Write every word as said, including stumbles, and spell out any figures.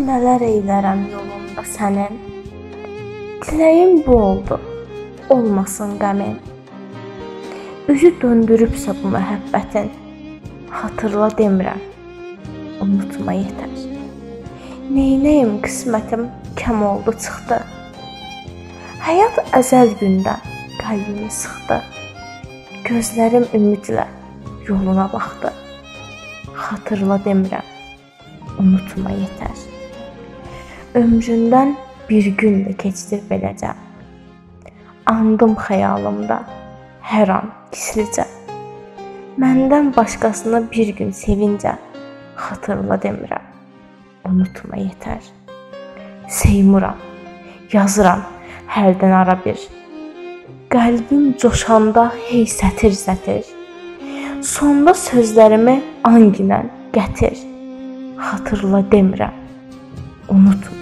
nələr eylərəm yolunda sənin. Diləyim bu oldu, olmasın qəmin. Üzü döndürübsə bu məhəbbətin, xatırla demirəm, unutma yetər. Neynəyim qismətim kəm oldu çıxdı. Həyat əzəl gündən qəlbimi sıxdı. Gözlərim ümidlə yoluna baxdı. Xatırla demirəm, unutma yetər. Ömründən bir gün də keçdir beləcə. Andım xəyalımda hər an gizlicə. Məndən başqasını bir gün sevincə, xatırla demirəm, unutma yetər. Seymuram, yazıram hərdən ara bir. Qəlbim coşanda hey sətir-sətir. Sonda sözlərimi anginən gətir. Xatırla demirəm, unutma.